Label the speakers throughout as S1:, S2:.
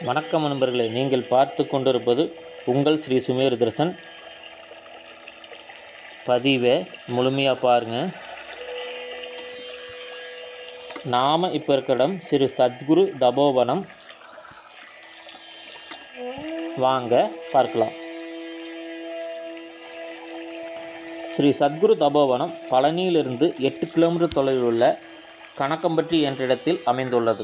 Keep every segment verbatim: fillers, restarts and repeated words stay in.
S1: வணக்கம் நண்பர்களே, நீங்கள் பார்த்து கொண்டிருப்பது உங்கள் ஸ்ரீ சுமேர் தர்சன். பதிவை முழுமையாக பாருங்கள். நாம் இப்போ இருக்கிற இடம் ஸ்ரீ சத்குரு தபோவனம். வாங்க பார்க்கலாம். ஸ்ரீ சத்குரு தபோவனம் பழனியிலிருந்து எட்டு கிலோமீட்டர் தொலைவில் உள்ள கணக்கம்பட்டி என்ற இடத்தில் அமைந்துள்ளது.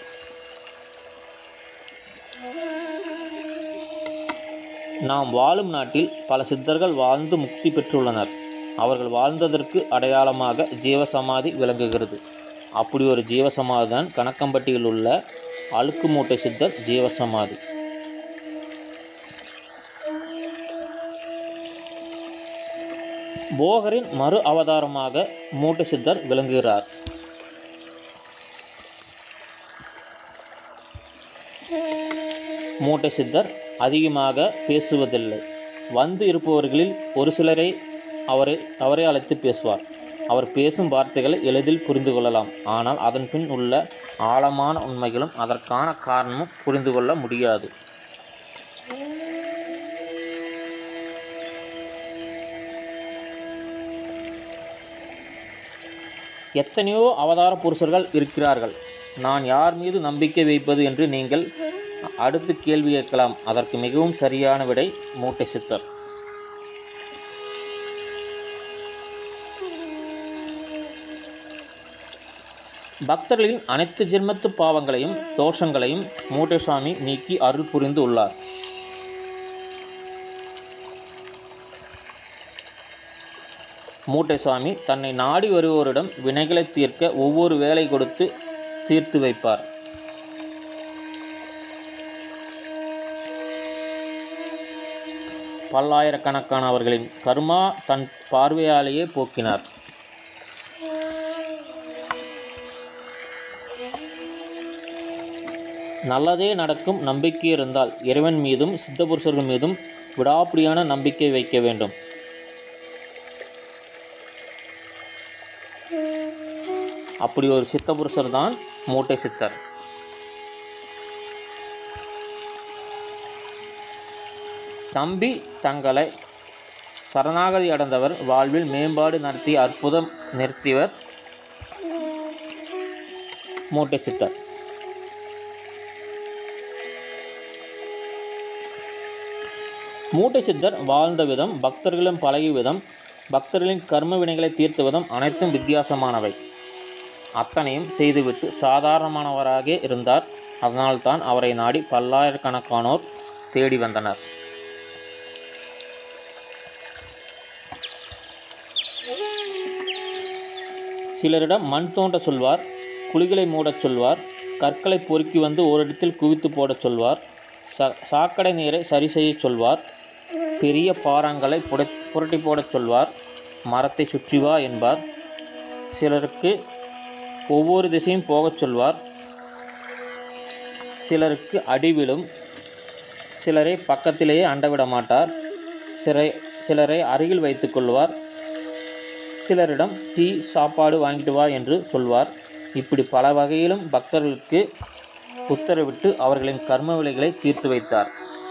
S1: நாம் வாழும் நாட்டில் பல சித்தர்கள் வாழ்ந்து முக்தி பெற்றுள்ளனர். அவர்கள் வாழ்ந்ததற்கு அடையாளமாக ஜீவசமாதி விளங்குகிறது. அப்படி ஒரு ஜீவசமாதி தான் கணக்கம்பட்டியில் உள்ள அழுக்கு மூட்டை சித்தர் ஜீவசமாதி. போகரின் மறு அவதாரமாக மூட்டை சித்தர் விளங்குகிறார். மூட்டை சித்தர் அதிகமாக பேசுவதில்லை. வந்து இருப்பவர்களில் ஒரு சிலரை அவரை அவரை அழைத்து பேசுவார். அவர் பேசும் வார்த்தைகளை எளிதில் புரிந்து கொள்ளலாம். ஆனால் அதன் பின் உள்ள ஆழமான உண்மைகளும் அதற்கான காரணமும் புரிந்து கொள்ள முடியாது. எத்தனையோ அவதார புருஷர்கள் இருக்கிறார்கள். நான் யார் மீது நம்பிக்கை வைப்பது என்று நீங்கள் அடுத்து கேள்வி கேட்கலாம். அதற்கு மிகவும் சரியான விடை மூட்டை சித்தர். பக்தர்களின் அனைத்து ஜென்மத்து பாவங்களையும் தோஷங்களையும் மூட்டை சுவாமி நீக்கி அருள் புரிந்து உள்ளார். மூட்டை சுவாமி தன்னை நாடி வருவோரிடம் வினைகளை தீர்க்க ஒவ்வொரு வேலை கொடுத்து தீர்த்து வைப்பார். பல்லாயிரக்கணக்கானவர்களின் கர்மா தன் பார்வையாலேயே போக்கினார். நல்லதே நடக்கும் நம்பிக்கை இருந்தால் இறைவன் மீதும் சித்தபுருஷர்கள் மீதும் விடாப்பிடியான நம்பிக்கை வைக்க வேண்டும். அப்படி ஒரு சித்தபுருஷர் தான் மூட்டை சித்தர். தம்பி தங்களை சரணாகதி அடைந்தவர் வாழ்வில் மேம்பாடு நடத்தி அற்புதம் நிறுத்தியவர் மூட்டை சித்தர். மூட்டை சித்தர் வாழ்ந்த விதம், பக்தர்களும் பழகிய விதம், பக்தர்களின் கர்ம வினைகளை தீர்த்த விதம் அனைத்தும் வித்தியாசமானவை. அத்தனையும் செய்துவிட்டு சாதாரணமானவராக இருந்தார். அதனால்தான் அவரை நாடி பல்லாயிரக்கணக்கானோர் தேடி வந்தனர். சிலரிடம் மண் தோண்ட சொல்வார், குழிகளை மூடச் சொல்வார், கற்களை பொறுக்கி வந்து ஓரிடத்தில் குவித்து போடச் சொல்வார், ச சாக்கடை நீரை சரி செய்ய சொல்வார், பெரிய பாறாங்களை புடை புரட்டி போடச் சொல்வார், மரத்தை சுற்றி வா என்பார். சிலருக்கு ஒவ்வொரு திசையும் போகச் சொல்வார். சிலருக்கு அடிவிலும், சிலரை பக்கத்திலேயே அண்டவிட மாட்டார். சிலரை சிலரை அருகில் வைத்து கொள்வார். சிலரிடம் டீ சாப்பாடு வாங்கிட்டு வா என்று சொல்வார். இப்படி பல வகையிலும் பக்தர்களுக்கு உத்தரவிட்டு அவர்களின் கர்ம விலைகளை தீர்த்து வைத்தார்.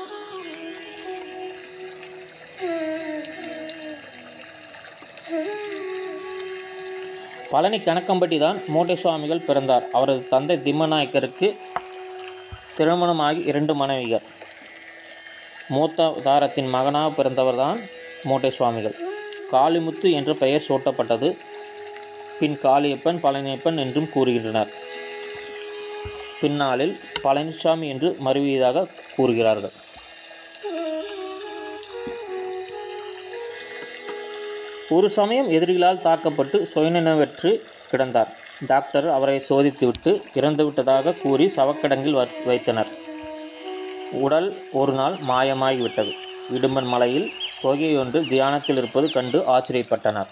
S1: பழனி கணக்கம்பட்டி தான் மூட்டை சுவாமிகள் பிறந்தார். அவரது தந்தை திம்மநாயக்கருக்கு திருமணமாகி இரண்டு மனைவிகள். மூத்த தாரத்தின் மகனாக பிறந்தவர் தான் மூட்டை சுவாமிகள். காளிமுத்து என்ற பெயர் சூட்டப்பட்டது. பின் காளியப்பன், பழனியப்பன் என்றும் கூறுகின்றனர். பின்னாளில் பழனிசாமி என்று மறுவியதாக கூறுகிறார்கள். ஒரு சமயம் எதிரிகளால் தாக்கப்பட்டு சுயநினைவற்று கிடந்தார். டாக்டர் அவரை சோதித்துவிட்டு இறந்துவிட்டதாக கூறி சவக்கிடங்கில் வைத்தனர். உடல் ஒரு நாள் மாயமாகிவிட்டது. இடும்பன் மலையில் தொகையொன்று தியானத்தில் இருப்பது கண்டு ஆச்சரியப்பட்டனர்.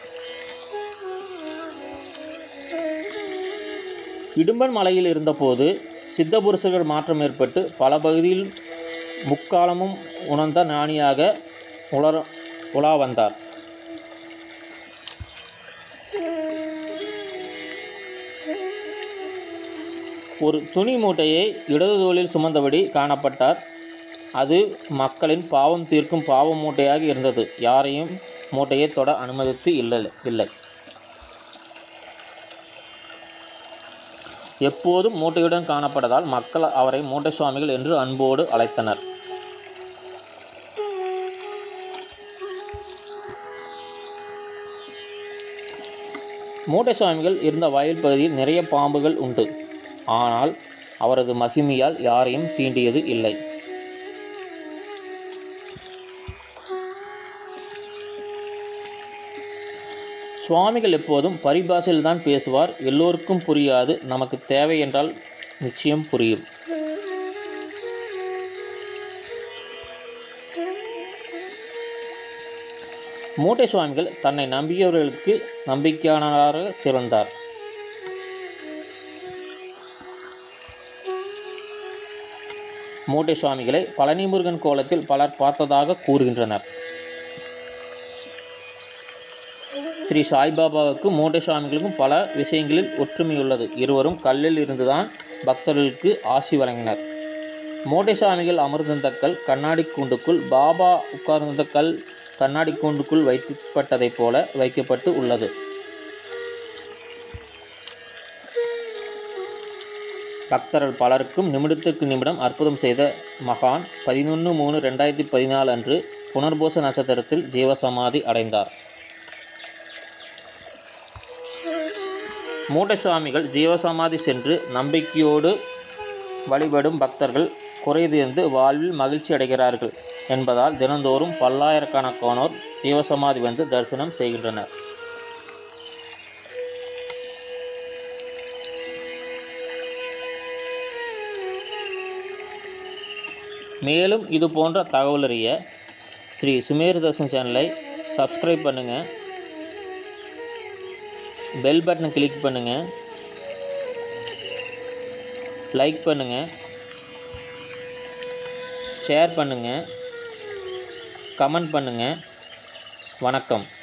S1: இடும்பன் மலையில் இருந்தபோது சித்தபுருஷர்கள் மாற்றம் ஏற்பட்டு பல பகுதியில் முக்காலமும் உணர்ந்த ஞானியாக உலர உலா வந்தார். ஒரு துணி மூட்டையை இடது தோளில் சுமந்தபடி காணப்பட்டார். அது மக்களின் பாவம் தீர்க்கும் பாவ மூட்டையாக இருந்தது. யாரையும் மூட்டையை தொட அனுமதித்து இல்லை இல்லை எப்போதும் மூட்டையுடன் காணப்பட்டதால் மக்கள் அவரை மூட்டை சுவாமிகள் என்று அன்போடு அழைத்தனர். மூட்டை சுவாமிகள் இருந்த வயல் பகுதியில் நிறைய பாம்புகள் உண்டு. ஆனால் அவரது மகிமையால் யாரையும் தீண்டியது இல்லை. சுவாமிகள் எப்போதும் பரிபாஷையில் தான் பேசுவார். எல்லோருக்கும் புரியாது. நமக்கு தேவை என்றால் நிச்சயம் புரியும். மூட்டை சுவாமிகள் தன்னை நம்பியவர்களுக்கு நம்பிக்கையானவராக திறந்தார். மூட்டை சுவாமிகளை பழனி முருகன் கோலத்தில் பலர் பார்த்ததாக கூறுகின்றனர். ஸ்ரீ சாய்பாபாவுக்கு மூட்டை சுவாமிகளுக்கும் பல விஷயங்களில் ஒற்றுமையுள்ளது. இருவரும் கல்லில் இருந்துதான் பக்தர்களுக்கு ஆசி வழங்கினர். மூட்டை சுவாமிகள் அமர்ந்திருந்த கல் கண்ணாடி கூண்டுக்குள், பாபா உட்கார்ந்திருந்த கல் கண்ணாடி கூண்டுக்குள் வைக்கப்பட்டதைப் போல வைக்கப்பட்டு உள்ளது. பக்தர்கள் பலருக்கும் நிமிடத்திற்கு நிமிடம் அற்புதம் செய்த மகான் பதினொன்று மூணு ரெண்டாயிரத்தி பதினாலு அன்று புனர்பூச நட்சத்திரத்தில் ஜீவசமாதி அடைந்தார். மூட்டை சுவாமிகள் ஜீவசமாதி சென்று நம்பிக்கையோடு வழிபடும் பக்தர்கள் குறைதீர்ந்து வாழ்வில் மகிழ்ச்சி அடைகிறார்கள் என்பதால் தினந்தோறும் பல்லாயிரக்கணக்கானோர் ஜீவசமாதி வந்து தரிசனம் செய்கின்றனர். மேலும் இது போன்ற தகவல் அறிய ஸ்ரீ சுமேர் தர்ஷன் சேனலை சப்ஸ்கிரைப் பண்ணுங்கள், பெல் பட்டனை கிளிக் பண்ணுங்கள், லைக் பண்ணுங்கள், ஷேர் பண்ணுங்கள், கமெண்ட் பண்ணுங்கள். வணக்கம்.